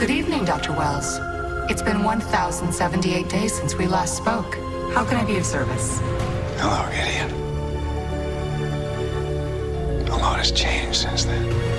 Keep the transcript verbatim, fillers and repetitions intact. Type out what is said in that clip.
Good evening, Doctor Wells. It's been one thousand seventy-eight days since we last spoke. How can I be of service? Hello, Gideon. A lot has changed since then.